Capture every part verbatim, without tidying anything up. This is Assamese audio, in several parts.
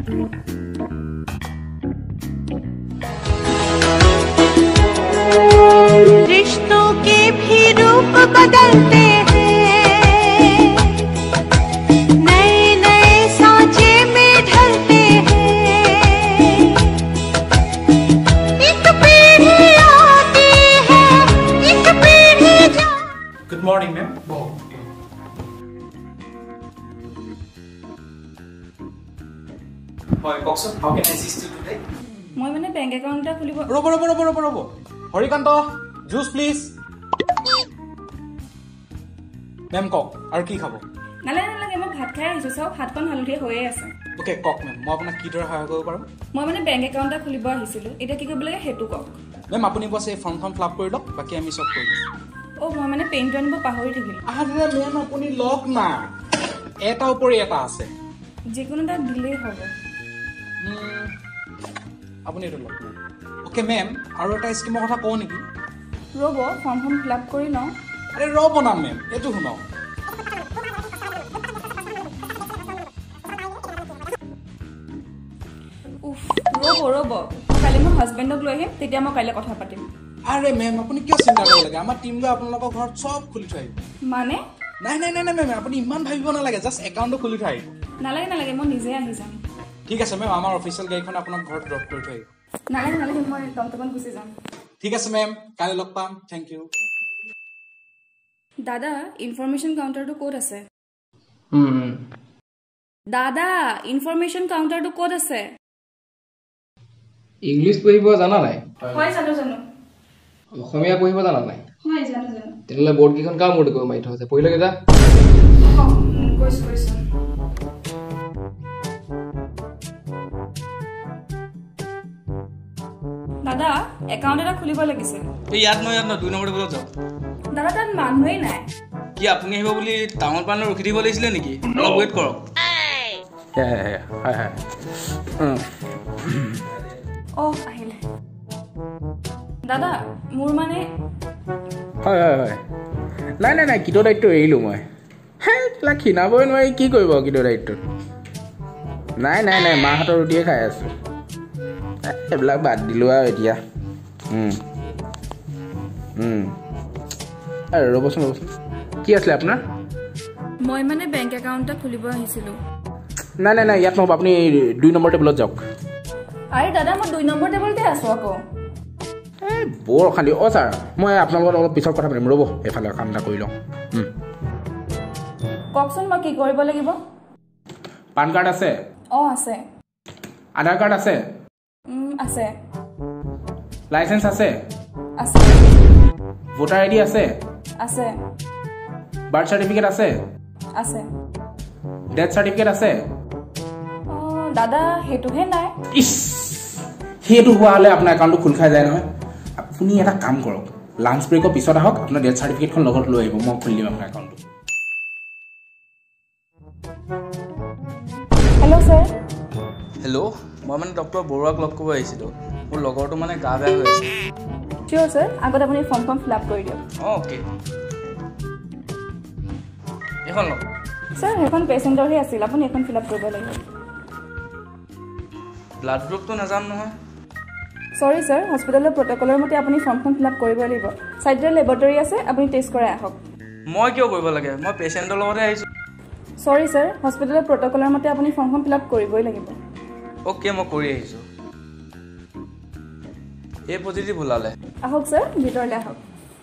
रिश्तों के भी रूप बदलते हैं, नए नए सांचे में ढलते हैं, एक पीढ़ी आती है, एक पीढ़ी जा। Good morning, ma'am. Hi, Coxon. How can I assist you today? মই মানে বেংক একাউন্ট এটা খুলিব। ৰব ৰব ৰব ৰব ৰব Harikanta juice please ma'am coke আৰু কি খাব নালাগে নালাগে মই ভাত খাই আহিছো সব হাতখন হালধীয়া হৈয়ে আছে ওকে কক মেম মই আপোনাক কি দৰে সহায় কৰিব পাৰো মই মানে বেংক একাউন্ট এটা খুলিব আহিছিলো এটা কি কৰিব লাগে হেতু কক মেম আপুনি বস এই ফৰ্মখন ফিল আপ কৰি লওক বাকি আমি সব কৰি দিম ও মই মানে পেইণ্ট আনিব পাহৰি থাকিলো আৰে মেম আপুনি লওক না এটা ওপৰি এটা আছে যিকোনো এটা দিলেই হ'ব আপুনি এটা লওক ওকে মেম আৰু এটা স্কিমৰ কথা কওঁ নেকি ৰব ফৰ্মখন ফিল আপ কৰি লওঁ আৰে ৰব না মেম এটো শুনাও উফ ৰব ৰব কালি মোৰ হাজবেণ্ডক লৈ আহিম তেতিয়া মই কাইলৈ কথা পাতিম আৰে মেম আপুনি কিয় চিন্তা কৰিব লাগে আমাৰ টিম লৈ আপোনালোকৰ ঘৰত সব খুলি থৈ আহিব মানে নাই নাই নাই নাই মেম আপুনি ইমান ভাবিব নালাগে জাস্ট একাউণ্টটো খুলি থৈ আহিব নালাগে নালাগে মই নিজে আহি যাম ঠিক আছে মেম আমাৰ অফিচিয়েল গাড়ীখন আপোনাক ঘৰত ড্ৰপ কৰি থৈ আহিব নালাগে নালাগে মই টমটমত গুচি যাম ঠিক আছে মেম কালি লগ পাম থ্যাংক ইউ দাদা ইনফৰমেশন কাউন্টাৰটো ক'ত আছে হুম দাদা ইনফৰমেশন কাউন্টাৰটো ক'ত আছে ইংলিশ পঢ়িব জানা নাই হয় জানো জানো অসমীয়া পঢ়িব জানা নাই হয় জানো জানো তেনলে বোৰ্ড কিখন কাম মোড গৈ মাই থছে পঢ়ি লাগে যা কৈছ কৈছ দাদা একাউন্ট এটা খুলিব লাগিছিল এই ইয়াত ন ইয়াত ন দুই নম্বৰ টেবুলত যাও দাদা তাত মানুহেই নাই কি আপুনি আহিব বুলি টাউন পানৰ ৰখি দিব লাগিছিল নেকি অলপ ওয়েট কৰক হ্যাঁ হ্যাঁ হ্যাঁ হ্যাঁ ও আহিলে দাদা মোৰ মানে হয় হয় হয় নাই নাই নাই কিটো দায়িত্ব এৰিলো মই হে লা খিনাবই নোৱাৰি কি কৰিব কিটো দায়িত্ব নাই নাই নাই মা হাতৰ ৰুটিয়ে খাই আছো এইবিলাক বাদ দিলো আৰু এতিয়া আৰু ৰ'বচোন ৰ'বচোন কি আছিলে আপোনাৰ মই মানে বেংক একাউণ্ট এটা খুলিব আহিছিলোঁ নাই নাই নাই ইয়াত নহ'ব আপুনি দুই নম্বৰ টেবুলত যাওক আৰে দাদা মই দুই নম্বৰ টেবুলতে আছোঁ আকৌ এই বৰ অশান্তি অ' ছাৰ মই আপোনাৰ লগত অলপ পিছত কথা পাতিম ৰ'ব এইফালে কাম এটা কৰি লওঁ কওকচোন মই কি কৰিব লাগিব পান কাৰ্ড আছে অঁ আছে আধাৰ কাৰ্ড আছে আছে লাইচেন্স আছে আছে ভোটাৰ আই ডি আছে আছে বাৰ্থ চাৰ্টিফিকেট আছে আছে ডেথ চাৰ্টিফিকেট আছে অঁ দাদা সেইটোহে নাই ইছ সেইটো হোৱা হ'লে আপোনাৰ একাউণ্টটো খোল খাই যায় নহয় আপুনি এটা কাম কৰক লাঞ্চ ব্ৰেকৰ পিছত আহক আপোনাৰ ডেথ চাৰ্টিফিকেটখন লগত লৈ আহিব মই খুলি দিম আপোনাৰ একাউণ্টটো হেল্ল' ছাৰ হেল্ল' মই মানে ডক্টৰ বৰুৱাক লগ কৰিব আহিছিলোঁ মোৰ লগৰটো মানে গা বেয়া হৈ আছে চিয়'ৰ ছাৰ আগত আপুনি ফৰ্মখন ফিল আপ কৰি দিয়ক অঁ অ'কে এইখন লওক ছাৰ সেইখন পেচেণ্টৰহে আছিল আপুনি এখন ফিল আপ কৰিব লাগিব ব্লাড গ্ৰুপটো নাজানো নহয় চৰি ছাৰ হস্পিটেলৰ প্ৰট'কলৰ মতে আপুনি ফৰ্মখন ফিল আপ কৰিবই লাগিব চাইডৰ লেবৰেটৰী আছে আপুনি টেষ্ট কৰাই আহক মই কিয় কৰিব লাগে মই পেচেণ্টৰ লগতে আহিছোঁ চৰি ছাৰ হস্পিটেলৰ প্ৰট'কলৰ মতে আপুনি ফৰ্মখন ফিল আপ কৰিবই লাগিব অ'কে মই কৰি আহিছোঁ এই পজিটিভ ওলালে আহক ছাৰ ভিতৰলৈ আহক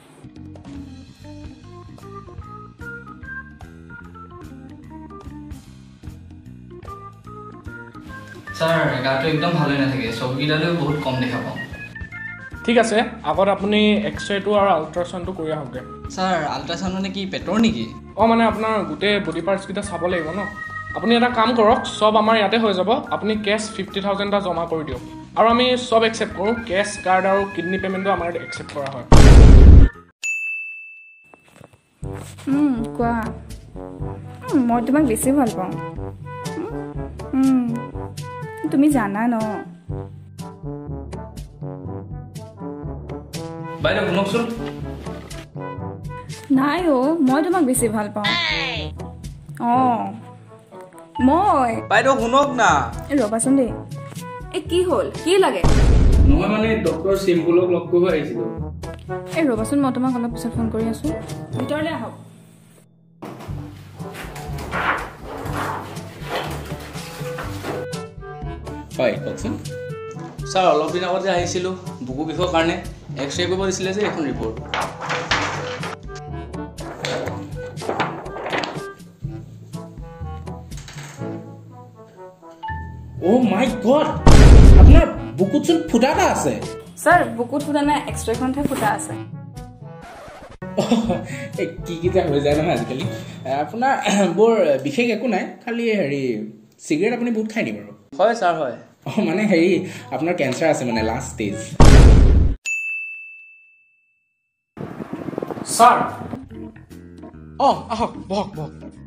ছাৰ গাটো একদম ভালেই নাথাকে চবকেইটালৈও বহুত কম দেখা পাওঁ ঠিক আছে আগত আপুনি এক্সৰেটো আৰু আল্ট্ৰাচাউণ্ডটো কৰি আহকগৈ ছাৰ আল্ট্ৰাচাউণ্ড মানে কি পেটৰ নেকি অঁ মানে আপোনাৰ গোটেই বডি পাৰ্টছকেইটা চাব লাগিব ন আপুনি এটা কাম কৰক চব আমাৰ ইয়াতে হৈ যাব আপুনি কেছ ফিফটি থাউজেণ্ড এটা জমা কৰি দিয়ক আৰু আমি চব একচেপ্ট কৰোঁ কেছ কাৰ্ড আৰু কিডনি পে'মেণ্টটো আমাৰ একচেপ্ট কৰা হয় কোৱা মই তোমাক বেছি ভাল পাওঁ তুমি জানা ন বাইদেউ শুনকচোন নাই অ' মই তোমাক বেছি ভাল পাওঁ অঁ মই বাইদেউ শুনক না এই ৰবাচোন দেই এই কি হ'ল কি লাগে মই মানে ডক্টৰ চিম্পুলক লগ কৰিব আহিছিলোঁ এই ৰবাচোন মই তোমাক অলপ পিছত ফোন কৰি আছোঁ ভিতৰলৈ আহক হয় কওকচোন ছাৰ অলপ দিন আগতে আহিছিলোঁ বুকু বিষৰ কাৰণে এক্স ৰে কৰিব দিছিলে যে এখন ৰিপৰ্ট অ' মাই গড আপোনাৰ বুকুতচোন ফুটা এটা আছে ছাৰ বুকুত ফুটা নাই এক্সট্ৰেখনহে ফুটা আছে এই কি কি যে হৈ যায় নহয় আজিকালি আপোনাৰ বৰ বিশেষ একো নাই খালি হেৰি চিগাৰেট আপুনি বহুত খাই নি বাৰু হয় ছাৰ হয় অঁ মানে হেৰি আপোনাৰ কেঞ্চাৰ আছে মানে লাষ্ট ষ্টেজ ছাৰ অঁ আহক বহক বহক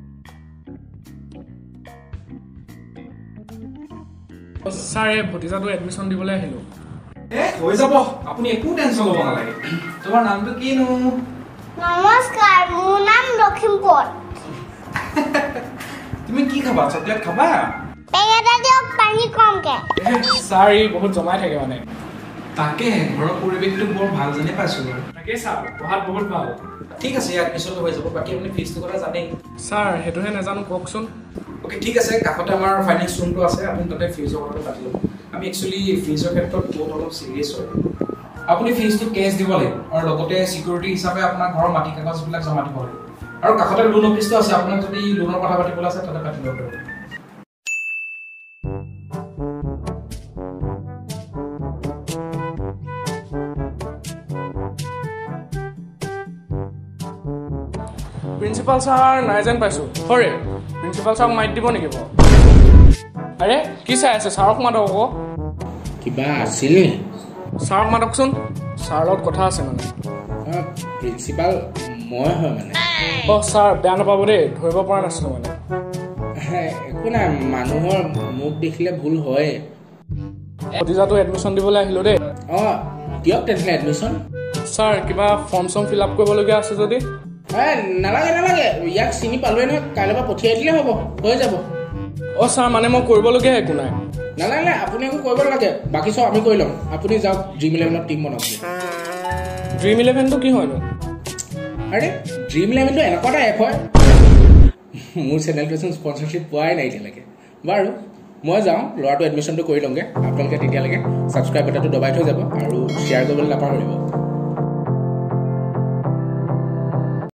ছাৰ এই ভতিজাটো এডমিশ্যন দিবলৈ আহিলোঁ এ হৈ যাব আপুনি একো টেনশ্যন ল'ব নালাগে তোমাৰ নামটো কিনো নমস্কাৰ মোৰ নাম লখিমপুৰ তুমি কি খাবা চকলেট খাবা পেকেটা দিয়ক পানী কমকে ছাৰ ই বহুত জমাই থাকে মানে তাকে ঘৰৰ পৰিৱেশটো বৰ ভাল যেনে পাইছোঁ বাৰু তাকেই ছাৰ পঢ়াত বহুত ভাল ঠিক আছে এডমিশ্যনটো হৈ যাব বাকী আপুনি ফিজটোৰ কথা জানেই ছাৰ সেইটোহে নাজানো কওকচোন অ'কে ঠিক আছে কাষতে আমাৰ ফাইনেন্স ৰুমটো আছে আপুনি তাতে ফিজৰ কথাটো পাতি ল'ব আমি একচুৱেলি ফিজৰ ক্ষেত্ৰত বহুত অলপ চিৰিয়াছ হয় আপুনি ফিজটো কেছ দিব লাগিব আৰু লগতে চিকিউৰিটি হিচাপে আপোনাৰ ঘৰৰ মাটি কাগজবিলাক জমা দিব লাগিব আৰু কাষতে লোন অফিচটো আছে আপোনাক যদি লোনৰ কথা পাতিবলৈ আছে তাতে পাতি ল'ব পাৰিব প্ৰিন্সিপাল ছাৰ নাই যেন পাইছোঁ হৰে প্ৰিন্সিপাল ছাৰক মাইট দিব নেকি বাৰু আৰে কি চাই আছে ছাৰক মাতক আকৌ কিবা আছিল নি ছাৰক মাতকচোন ছাৰ লগত কথা আছে মানে প্ৰিন্সিপাল মই হয় মানে অঁ ছাৰ বেয়া নাপাব দেই ধৰিব পৰা নাছিলোঁ মানে একো নাই মানুহৰ মুখ দেখিলে ভুল হয় ভতিজাটো এডমিশ্যন দিবলৈ আহিলোঁ দেই অঁ দিয়ক তেনেহ'লে এডমিশ্যন ছাৰ কিবা ফৰ্ম চৰ্ম ফিল আপ কৰিবলগীয়া আছে যদি নালাগে নালাগে ইয়াক চিনি পালোৱে নহয় কাইলৈ পৰা পঠিয়াই দিলে হ'ব হৈ যাব অঁ ছাৰ মানে মই কৰিবলগীয়া একো নাই নালাগে নাই আপুনি একো কৰিব নালাগে বাকী চব আমি কৰি ল'ম আপুনি যাওক ড্ৰিম ইলেভেনত টিম বনাওক ড্ৰিম ইলেভেনটো কি হয়নো আৰে ড্ৰিম ইলেভেনটো এনেকুৱা এটা এপ হয় মোৰ চেনেলটোচোন স্পনচাৰশ্বিপ পোৱাই নাই এতিয়ালৈকে বাৰু মই যাওঁ ল'ৰাটো এডমিশ্যনটো কৰি লওঁগৈ আপোনালোকে তেতিয়ালৈকে ছাবস্ক্ৰাইব বাটনটো দবাই থৈ যাব আৰু শ্বেয়াৰ কৰিবলৈ নাপাহৰিব